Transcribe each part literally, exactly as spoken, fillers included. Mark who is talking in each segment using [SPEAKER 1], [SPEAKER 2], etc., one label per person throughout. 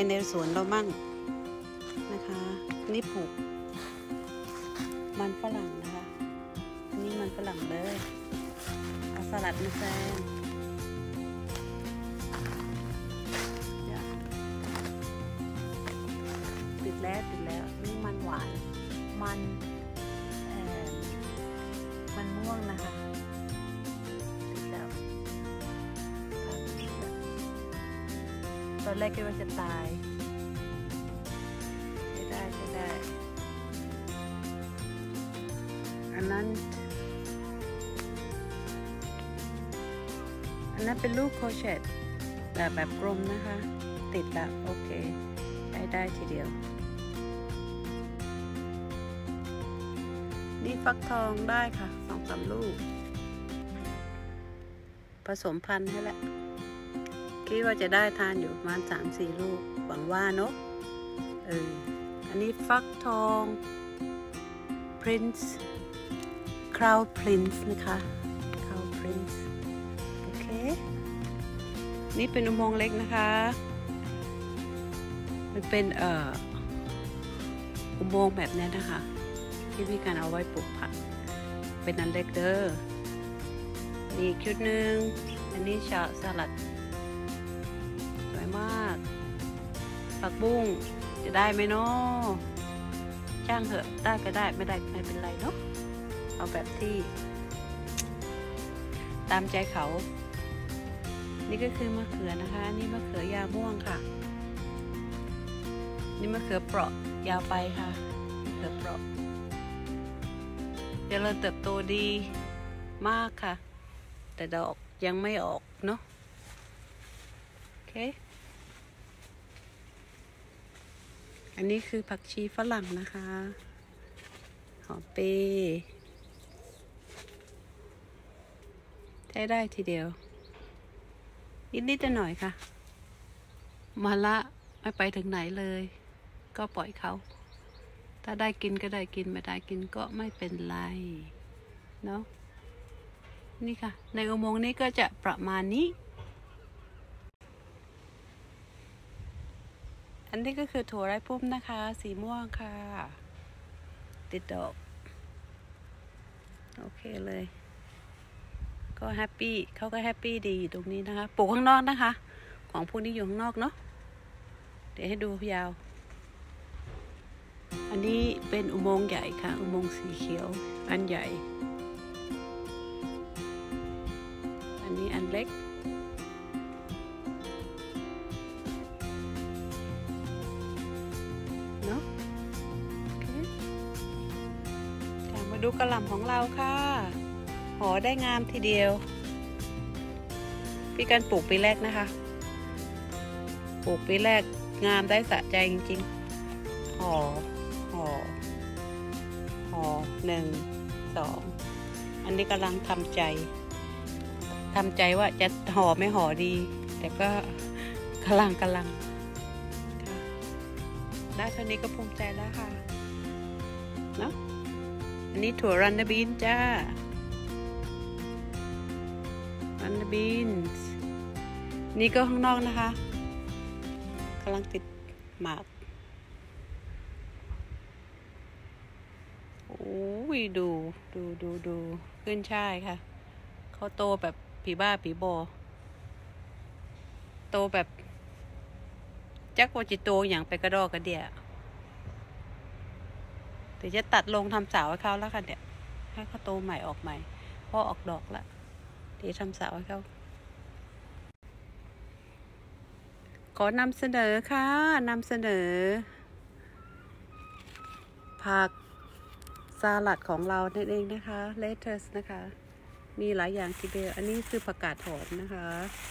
[SPEAKER 1] ในสวนเรามั่งนะคะนี่ปลูกมันฝรั่งนะคะนี่มันฝรั่งเลยเอาสลัดมาแซมติดแล้วติดแล้วนี่มันหวานมันมันม่วงนะคะติดแล้วตอนแรกคิดว่าจะตายใช้ได้ใช้ได้อันนั้นอันนั้นเป็นลูกโคเชตแต่แบบกลมนะคะติดแล้วโอเคใช้ได้ทีเดียวนี่ฟักทองได้ค่ะสองสามลูกผสมพันธุ์ให้แหละคิดว่าจะได้ทานอยู่ประมาณสามสี่ลูกหวังว่าเนาะเอออันนี้ฟักทอง Prince Crown Prince นะคะ Crown Prince โอเคนี่เป็นอุโมงค์เล็กนะคะมันเป็นเอ่ออุโมงค์แบบนี้นะคะที่มีการเอาไว้ปลูกผักเป็นอันเล็กเด้อนี่ชุดหนึ่งอันนี้ชาสลัดสวยมากผักบุ้งจะได้ไหมเนาะช่างเถอะได้ก็ได้ไม่ได้ไม่เป็นไรเนาะเอาแบบที่ตามใจเขานี่ก็คือมะเขือนะคะนี่มะเขือยาวม่วงค่ะนี่มะเขือเปราะยาวไปค่ะมะเขือเปราะเจริญเติบโตดีมากค่ะแต่ดอกยังไม่ออกเนาะโอเคอันนี้คือผักชีฝรั่งนะคะหอมเปย์ใช้ได้ทีเดียวนิดๆหน่อยค่ะมาละไม่ไปถึงไหนเลยก็ปล่อยเขาถ้าได้กินก็ได้กินไม่ได้กินก็ไม่เป็นไรเนาะนี่ค่ะในอุโมงค์นี้ก็จะประมาณนี้อันนี้ก็คือถั่วไร้พุ่มนะคะสีม่วงค่ะติดดอกโอเคเลยก็แฮปปี้เขาก็แฮปปี้ดีตรงนี้นะคะปลูกข้างนอกนะคะของพวกนี้อยู่ข้างนอกเนาะเดี๋ยวให้ดูยาวอันนี้เป็นอุโมงค์ใหญ่ค่ะอุโมงค์สีเขียวอันใหญ่อันนี้อันเล็กเนาะโอเคมาดูกระหล่ำของเราค่ะหอได้งามทีเดียวพี่กันปลูกปีแรกนะคะปลูกปีแรกงามได้สะใจจริงๆหอห่อห่อหนึ่งสองอันนี้กำลังทำใจทำใจว่าจะห่อไม่ห่อดีแต่ก็กำลังกำลังได้เท่านี้ก็ภูมิใจแล้วค่ะเนาะอันนี้ถั่วรันดาบีนจ้ารันดาบีนนี่ก็ข้างนอกนะคะกำลังติดหมากโอ้ยดูดูดูดูขึ้นช่ายค่ะเขาโตแบบผีบ้าผีบอโตแบบจักว่าจิโตอย่างไปกระดอกกระเดียเดี๋ยวจะตัดลงทำสาวให้เขาแล้วค่ะเดี๋ยวให้เขาโตใหม่ออกใหม่พ่อออกดอกแล้วเดี๋ยวทำสาวให้เขาขอนำเสนอค่ะนำเสนอผักสลัดของเรานั่นเองนะคะเลเทสนะคะมีหลายอย่างทีเดียวอันนี้คือผักกาดหอมนะคะ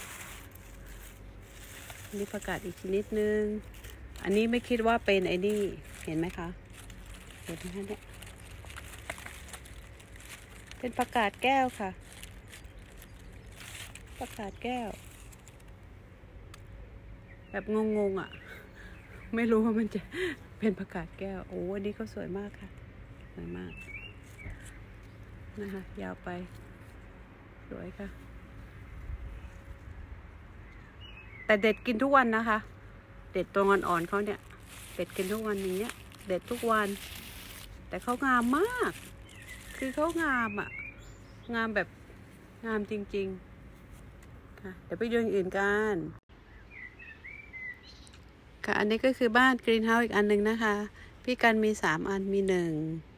[SPEAKER 1] อันนี้ผักกาดอีกชนิดนึงอันนี้ไม่คิดว่าเป็นไอ้นี่เห็นไหมคะเห็นไหมคะเนี่ยเป็นผักกาดแก้วค่ะผักกาดแก้วแบบงงๆอ่ะไม่รู้ว่ามันจะเป็นผักกาดแก้วโอ้อันนี้เขาสวยมากค่ะสวยมากนะคะยาวไปสวยค่ะแต่เด็ดกินทุกวันนะคะเด็ดตรงอ่อนๆเขาเนี่ยเป็ดกินทุกวันอย่างเงี้ยเด็ดทุกวันแต่เขางามมากคือเขางามอ่ะงามแบบงามจริงๆค่ะเดี๋ยวไปดูอย่างอื่นกันค่ะอันนี้ก็คือบ้านกรีนเฮาส์อีกอันหนึ่งนะคะพี่กันมีสามอันมีหนึ่ง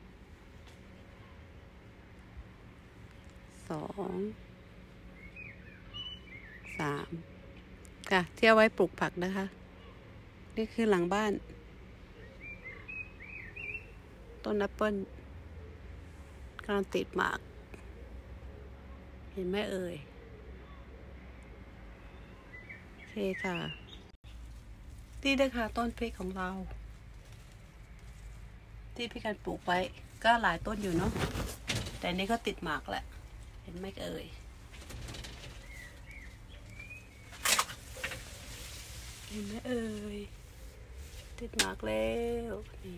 [SPEAKER 1] สองสามค่ะที่เอาไว้ปลูกผักนะคะนี่คือหลังบ้านต้นแอปเปิ้ลกำลังติดหมากเห็นไหมเอ่ยโอเคค่ะนี่นะคะต้นพริกของเราที่พี่กันปลูกไว้ก็หลายต้นอยู่เนาะแต่นี้ก็ติดหมากแหละเห็นไหมเอ่ยเห็นไหมเอ่ยติดหมากแล้วนี่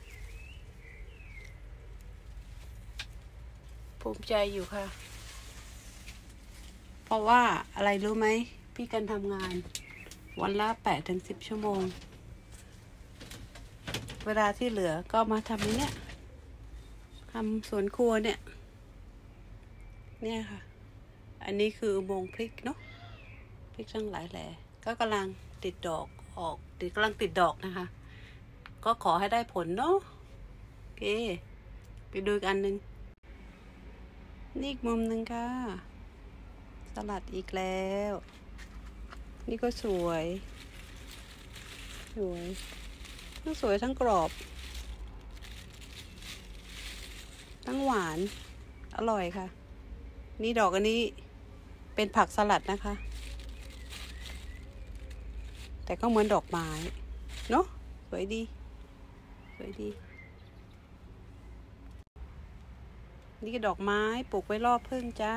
[SPEAKER 1] ภูมิใจอยู่ค่ะเพราะว่าอะไรรู้ไหมพี่กันทำงานวันละแปดถึงสิบชั่วโมงเวลาที่เหลือก็มาทำเนี่ยทำสวนครัวเนี่ยเนี่ยค่ะอันนี้คืออุโมงค์พริกเนาะพริกทั้งหลายแหล่ก็กำลังติดดอกออกติดกำลังติดดอกนะคะก็ขอให้ได้ผลเนาะโอเคไปดูอีกอันหนึ่งนี่อีกมุมหนึ่งค่ะสลัดอีกแล้วนี่ก็สวยสวยทั้งสวยทั้งกรอบทั้งหวานอร่อยค่ะนี่ดอกอันนี้เป็นผักสลัดนะคะแต่ก็เหมือนดอกไม้เนาะสวยดีสวยดีนี่ก็ดอกไม้ปลูกไว้รอบพึ่งจ้า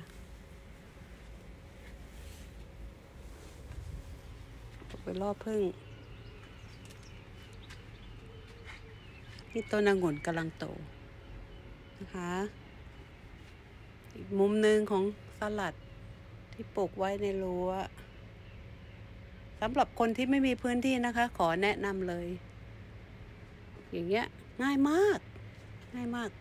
[SPEAKER 1] ปลูกไว้รอบพึ่งนี่ต้นองุ่นกำลังโตนะคะอีกมุมหนึ่งของสลัดที่ปลูกไว้ในรั้วสำหรับคนที่ไม่มีพื้นที่นะคะขอแนะนำเลยอย่างเงี้ยง่ายมากง่ายมาก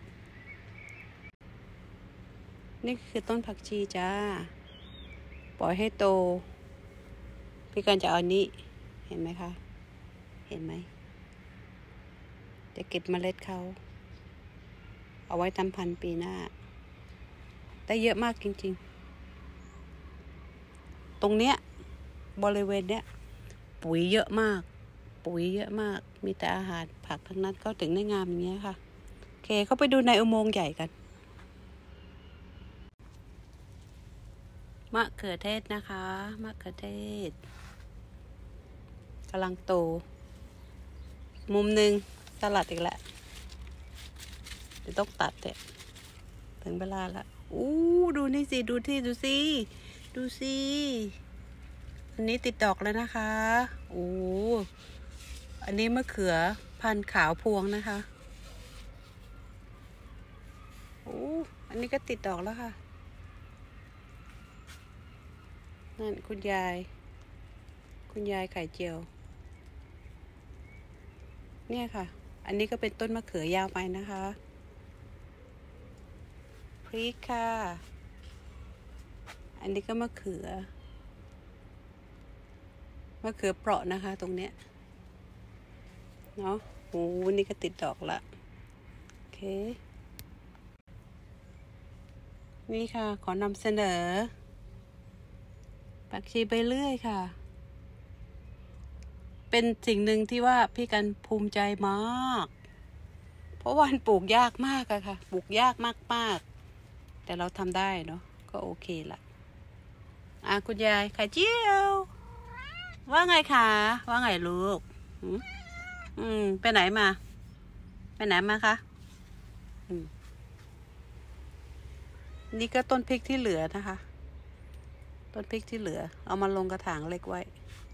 [SPEAKER 1] นี่คือต้นผักชีจ้าปล่อยให้โตพี่กันจะเอานี้เห็นไหมคะเห็นไหมจะเก็บเมล็ดเขาเอาไว้ทำพันธุ์ปีหน้าได้เยอะมากจริงๆตรงเนี้ยบริเวณเนี้ยปุ๋ยเยอะมากปุ๋ยเยอะมากมีแต่อาหารผักทั้งนั้นก็ถึงได้งามอย่างเงี้ยค่ะโอเคเข้าไปดูในอุโมงค์ใหญ่กันมะเขือเทศนะคะมะเขือเทศกำลังโตมุมหนึ่งสลัดอีกแล้วเดี๋ยวต้องตัดเนี่ยถึงเวลาละอู้ดูนี่สิดูที่ดูสิดูสิอันนี้ติดดอกแล้วนะคะโอ้อันนี้มะเขือพันธุ์ขาวพวงนะคะโอ้อันนี้ก็ติดดอกแล้วค่ะนั่นคุณยายคุณยายไข่เจียวเนี่ยค่ะอันนี้ก็เป็นต้นมะเขือยาวไปนะคะพริกค่ะอันนี้ก็มะเขือมะเขือเปราะนะคะตรงเนี้ยเนาะโอ้นี่ก็ติดดอกละโอเคนี่ค่ะขอนำเสนอผักชีใบเลื่อยค่ะเป็นสิ่งหนึ่งที่ว่าพี่กันภูมิใจมากเพราะว่าปลูกยากมากอะค่ะปลูกยากมากๆแต่เราทำได้เนาะก็โอเคละอ่ะคุณยายไข่เจียวว่าไงคะว่าไงลูกอืมอืมไปไหนมาไปไหนมาคะอืมนี่ก็ต้นพริกที่เหลือนะคะต้นพริกที่เหลือเอามาลงกระถางเล็กไว้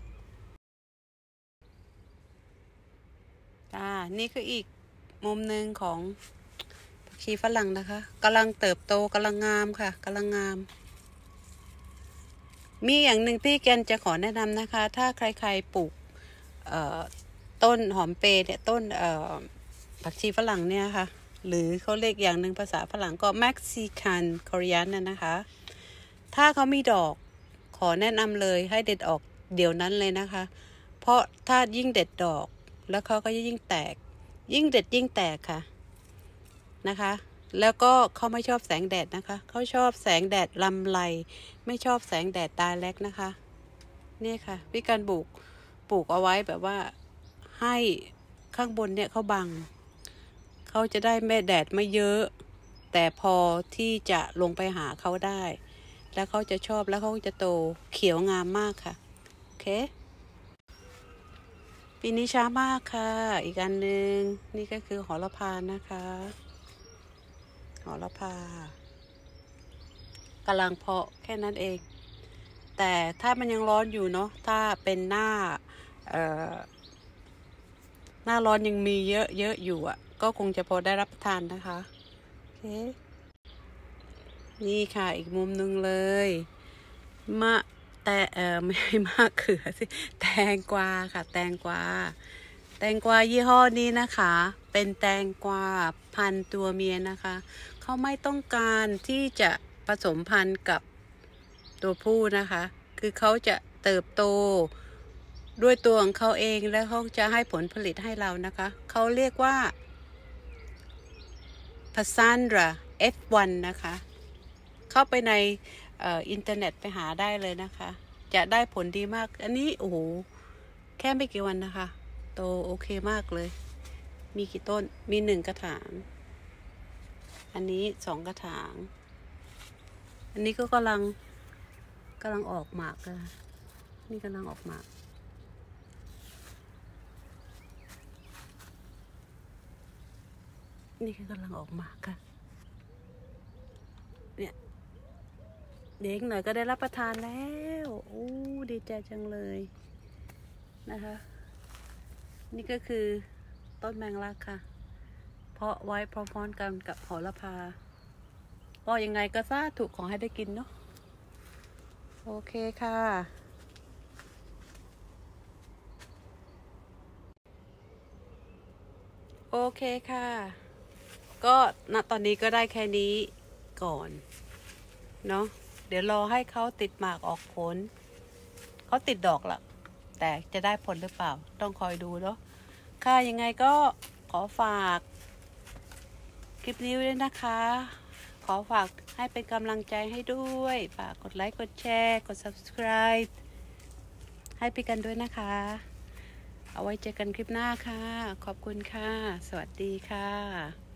[SPEAKER 1] อ่านี่คืออีกมุมหนึ่งของผักชีฝรั่งนะคะกำลังเติบโตกำลังงามค่ะกำลังงามมีอย่างหนึ่งพี่แกนจะขอแนะนำนะคะถ้าใครๆปลูกเอ่อต้นหอมเปรย์เนี่ยต้นเอ่อผักชีฝรั่งเนี่ยค่ะหรือเขาเรียกอย่างหนึ่งภาษาฝรั่งก็เม็กซิกันคอริยันน่ะนะคะถ้าเขามีดอกขอแนะนำเลยให้เด็ดออกเดี๋ยวนั้นเลยนะคะเพราะถ้ายิ่งเด็ดดอกแล้วเขาก็ยิ่งแตกยิ่งเด็ดยิ่งแตกค่ะนะคะแล้วก็เขาไม่ชอบแสงแดดนะคะเขาชอบแสงแดดลำไรไม่ชอบแสงแดดตาแลกนะคะนี่ค่ะพี่การปลูกปลูกเอาไว้แบบว่าให้ข้างบนเนี่ยเขาบังเขาจะได้แม่แดดไม่เยอะแต่พอที่จะลงไปหาเขาได้แล้วเขาจะชอบแล้วเขาจะโตเขียวงามมากค่ะโอเคปีนี้ช้ามากค่ะอีกอันหนึ่งนี่ก็คือโหระพานะคะโหระพากำลังเพาะแค่นั้นเองแต่ถ้ามันยังร้อนอยู่เนาะถ้าเป็นหน้าเอ่อหน้าร้อนยังมีเยอะเยอะอยู่อ่ะก็คงจะพอได้รับประทานนะคะโอเคนี่ค่ะอีกมุมหนึ่งเลยมะแต่เออไม่ใช่มะเขือสิแตงกวาค่ะแตงกวาแตงกวายี่ห้อนี้นะคะเป็นแตงกวาพันธุ์ตัวเมียนะคะเขาไม่ต้องการที่จะผสมพันธุ์กับตัวผู้นะคะคือเขาจะเติบโตด้วยตัวของเขาเองแล้วเขาจะให้ผลผลิตให้เรานะคะเขาเรียกว่า Cassandra เอฟ วัน นะคะเข้าไปในเอ่ออินเทอร์เน็ตไปหาได้เลยนะคะจะได้ผลดีมากอันนี้โอ้โหแค่ไม่กี่วันนะคะโตโอเคมากเลยมีกี่ต้นมีหนึ่งกระถางอันนี้สองกระถางอันนี้ก็กำลังกำลังออกหมากกันนี่กำลังออกหมากนี่คือกำลังออกหมากค่ะเนี่ยเด็กหน่อยก็ได้รับประทานแล้วโอ้ดีใจจังเลยนะคะนี่ก็คือต้นแมงลักค่ะเพาะไว้พร้อมๆกันกับโหระพาก็ยังไงก็ซาถูกของให้ได้กินเนาะโอเคค่ะโอเคค่ะก็ณตอนนี้ก็ได้แค่นี้ก่อนเนาะเดี๋ยวรอให้เขาติดหมากออกผลเขาติดดอกละแต่จะได้ผลหรือเปล่าต้องคอยดูเนาะค่ะยังไงก็ขอฝากคลิปนี้ด้วยนะคะขอฝากให้เป็นกำลังใจให้ด้วยฝากกดไลค์กดแชร์กด ซับสไครบ์ ให้พี่กันด้วยนะคะเอาไว้เจอกันคลิปหน้าค่ะขอบคุณค่ะสวัสดีค่ะ